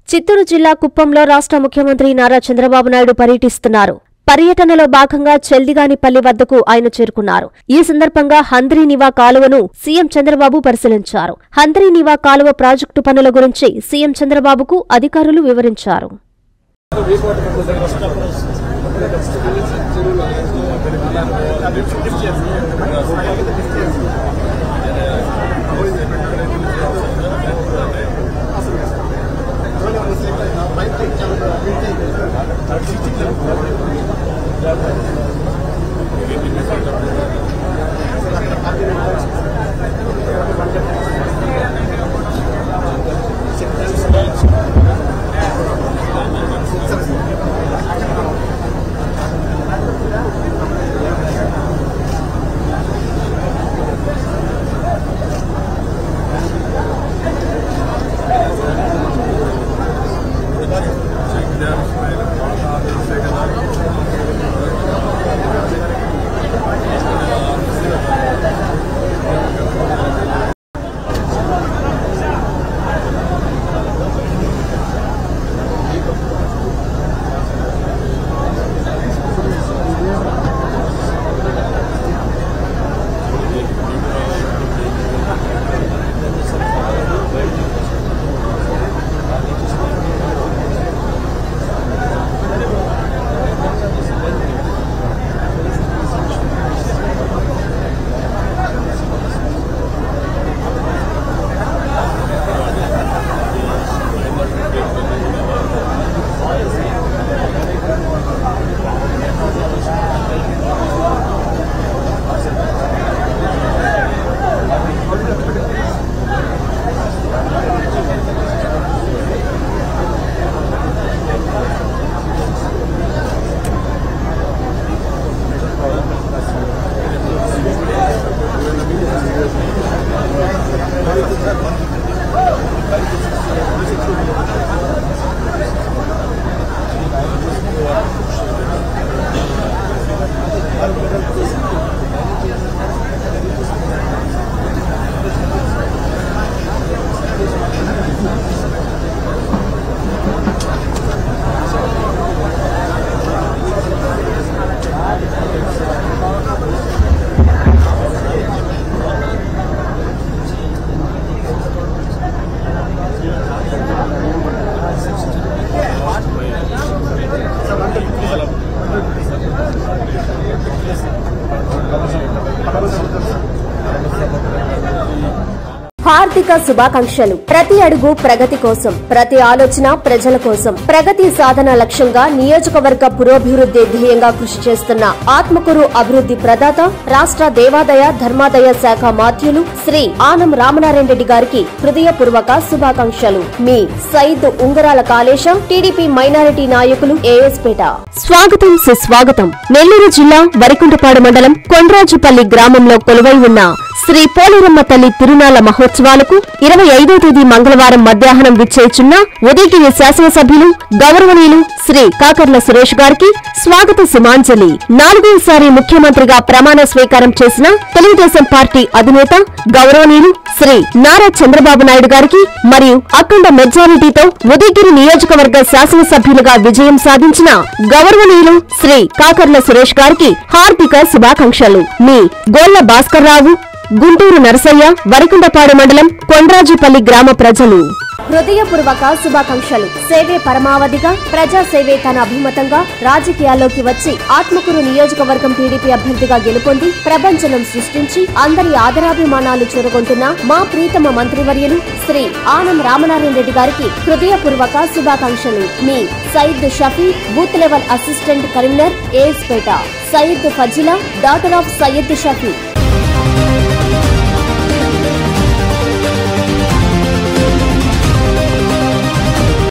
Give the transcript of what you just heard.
చిత్తూరు జిల్లా కుప్పంలో రాష్ట్ర ముఖ్యమంత్రి నారా చంద్రబాబు నాయుడు పర్యటిస్తున్నారు. పర్యటనలో భాగంగా చెల్దిగానిపల్లి వద్దకు ఆయన చేరుకున్నారు. ఈ సందర్భంగా హంద్రీనివా కాలువను సీఎం చంద్రబాబు పరిశీలించారు. హంద్రీనివా కాలువ ప్రాజెక్టు పనుల గురించి సీఎం చంద్రబాబుకు అధికారులు వివరించారు. హార్దిక శుభాకాంక్షలు. ప్రతి అడుగు ప్రగతి కోసం, ప్రతి ఆలోచన ప్రజల కోసం, ప్రగతి సాధన లక్ష్యంగా నియోజకవర్గ పురోభివృద్ధి ధ్యేయంగా కృషి చేస్తున్న ఆత్మకూరు అభివృద్ధి ప్రదాత రాష్ట్ర దేవాదాయ ధర్మాదాయ శాఖ మాధ్యులు శ్రీ ఆనం రామనారాయణ రెడ్డి గారికి హృదయపూర్వక శుభాకాంక్షలు. మీ సయీద్ ఉంగరాల కాళేశం, టీడీపీ మైనారిటీ నాయకులు, ఏఎస్పేట. స్వాగతం సుస్వాగతం. నెల్లూరు జిల్లా వరికుంటపాడు మండలం కొండ్రాజుపల్లి గ్రామంలో కొలువై ఉన్న శ్రీ పోలేరమ్మ తల్లి తిరునాళ్ల మహోత్సవాలకు 25వ తేదీ మంగళవారం మధ్యాహ్నం విచ్చేయుచున్న ఉదయగిరి శాసనసభ్యులు గౌరవనీయులు శ్రీ కాకర్ల సురేష్ గారికి స్వాగత సుమాంజలి. 4వసారి ముఖ్యమంత్రిగా ప్రమాణ స్వీకారం చేసిన తెలుగుదేశం పార్టీ అధినేత గౌరవనీయులు శ్రీ నారా చంద్రబాబు నాయుడు గారికి మరియు అఖండ మెజారిటీతో ఉదయగిరి నియోజకవర్గ శాసనసభ్యులుగా విజయం సాధించిన గౌరవనీయులు శ్రీ కాకర్ల సురేష్ గారికి హార్దిక శుభాకాంక్షలు. మీ గోళ్ల భాస్కర్రావు, గుంటూరు నరసయ్య, వరికుంటపాడు మండలం కొండ్రాజుపల్లి గ్రామ ప్రజలు. హృదయపూర్వక శుభాకాంక్షలు. సేవే పరమావధిగా, ప్రజాసేవే తన అభిమతంగా రాజకీయాల్లోకి వచ్చి ఆత్మకూరు నియోజకవర్గం టీడీపీ అభ్యర్థిగా గెలుపొంది ప్రపంచనం సృష్టించి అందరి ఆదరాభిమానాలు చూరగొంటున్న మా ప్రీతమ మంత్రివర్యులు శ్రీ ఆనం రామనారాయణ రెడ్డి గారికి హృదయపూర్వక శుభాకాంక్షలు. మీ Syed Shafi, booth level assistant convener, ఏఎస్పేట. Syed Fazila, daughter of Syed Shafi.